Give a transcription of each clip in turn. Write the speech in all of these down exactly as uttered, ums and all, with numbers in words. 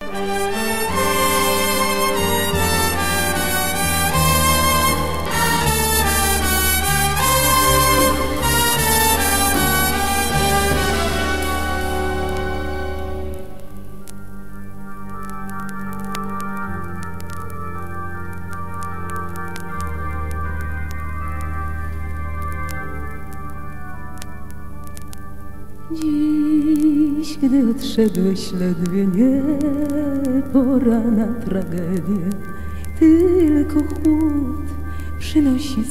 Dziś, gdy odszedłeś, ledwie nie pora na tragedię, tylko chłód przynosi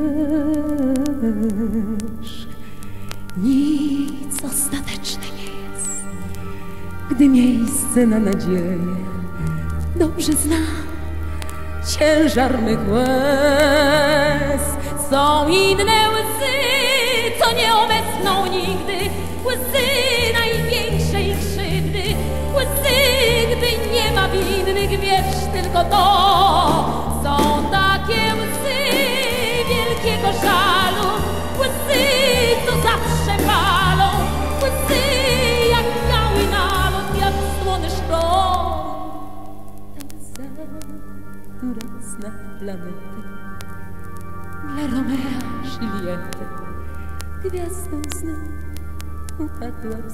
zmierzch. Nic ostateczne nie jest, gdy miejsce na nadzieję. Dobrze znam ciężar mych łez. Są inne łzy, co nie obecną nigdy, łzy największej krzywdy, łzy, gdy nie ma winnych, wiesz tylko to. Są takie łzy wielkiego żalu, łzy, co zawsze palą, łzy jak biały nalot, jak słony szron. Ta łza, która zna planety, dla Romea Juliety, gwiazdą snu upadła w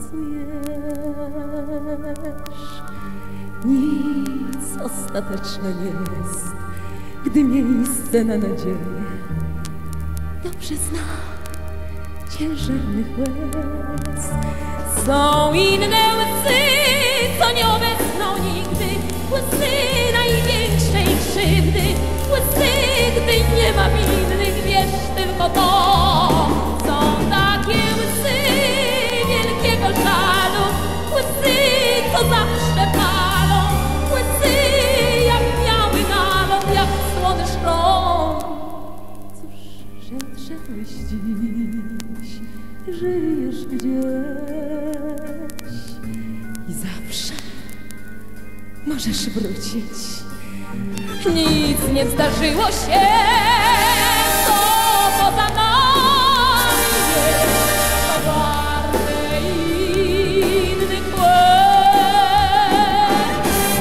zmierzch. Nic ostateczne nie jest, gdy miejsce na nadzieję. Dobrze znam ciężar mych łez. Są inne łzy, co nie obecną nigdy, łzy największej krzywdy, łzy, gdy nie ma winnych, wiesz tylko to. Są takie łzy wielkiego żalu, łzy, co zawsze palą, łzy jak biały nalot, jak słony szron. Cóż, że odszedłeś dziś, żyjesz gdzieś i zawsze możesz wrócić. Nic nie zdarzyło się, co poza nami jest, to warte innych łez.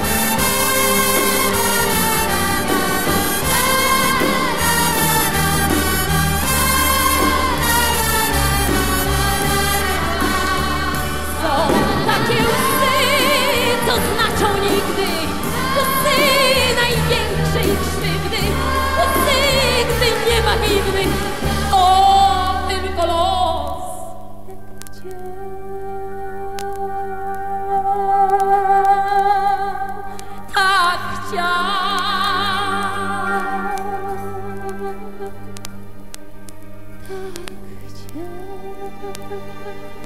Są takie łzy, co znaczą nigdy, łzy największej krzywdy, łzy, gdy nie ma winnych, o tylko los. Tak chciał, tak chciał, tak chciał.